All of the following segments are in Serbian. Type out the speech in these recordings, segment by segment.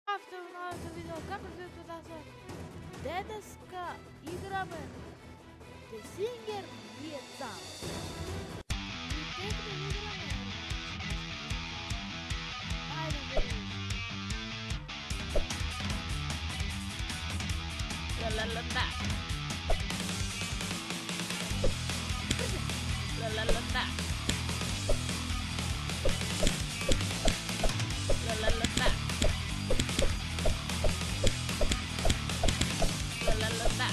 Новото видео, kako se to nazva? Dedeska igrame The Singer nije sam. I tek da igrame. Ajde vidimo. La la la la. La la la la. La la la la. La la la la.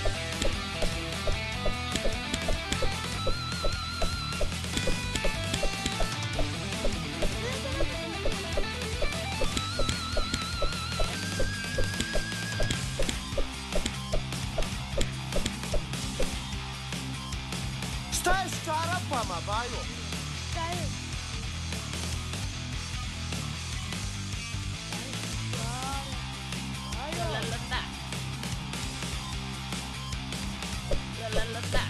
Šta je s čarapama, Bajo? Šta je? La la la la. La la la la.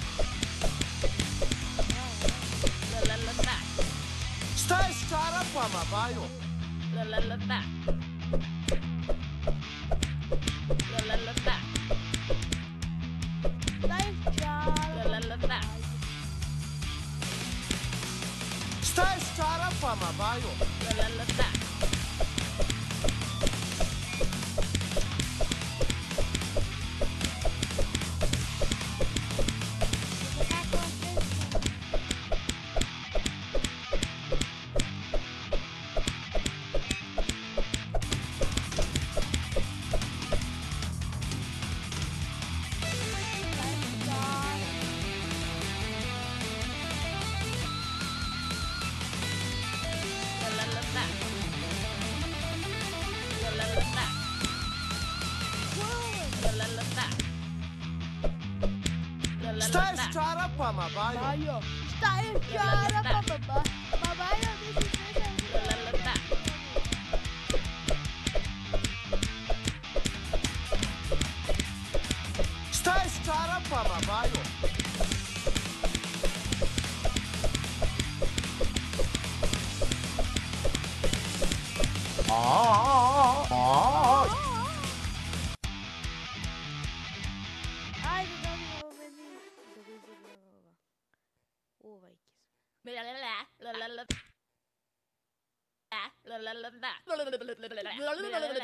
La la la la. Šta je s čarapama, Bajo? La la la la. La la la la. Šta je čara? La la la la. Šta je s čarapama, Bajo? La la la la. Kako pesma? Šta je čara? La la la la. La la la la. La la la la. La la Šta la je la. s čarapama, Bajo? Bajo, šta je čara, pa? Ma Bajo, nisi sve La la la la. Šta je s čarapama, Bajo? Ajde, dobimo meni da ga izagramo ova. Uvajke su. La la la. La la la. La la la la. La la la la. La la la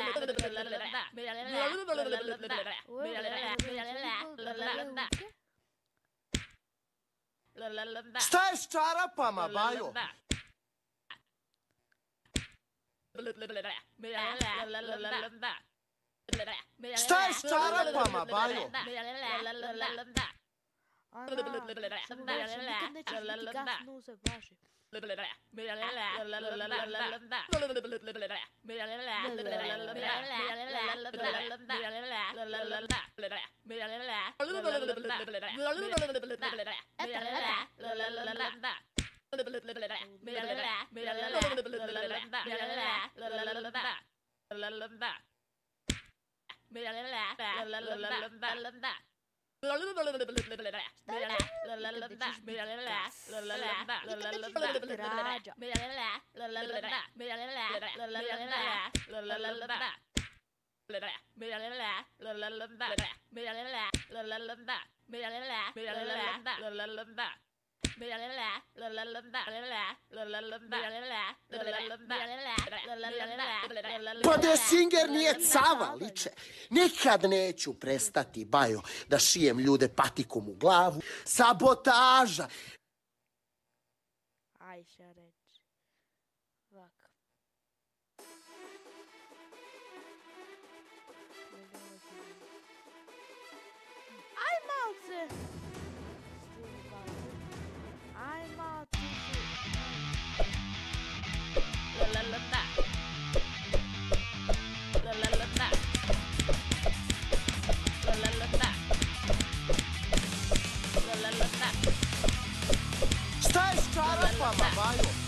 la. La la la. Šta je s čarapama, Bajo? Šta je s čarapama, Bajo? Ana, samo baš nikad nećeš biti gasno se baši. Pa The Singer nije cava, liče. Nikad neću prestati, Bajo, da šijem ljude patikom u glavu. Sabotaža! Ajša reći. Ovako. Aj malce! Stilu malce. Aj malce su. Šta je s čarapama, Bajo?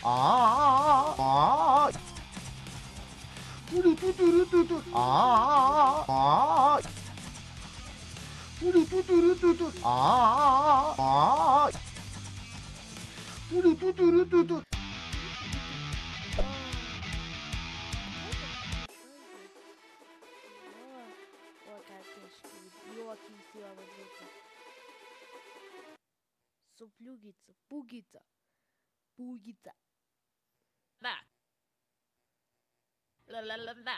Ой, как тяжко. Лёгкий сила воздуха. Суплюгица, пугица, пугица. Da. La la la da.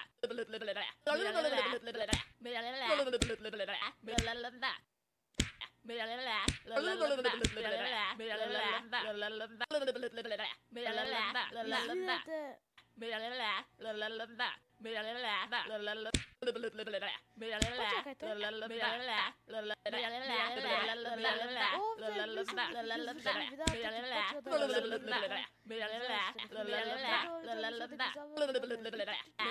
Почекайте.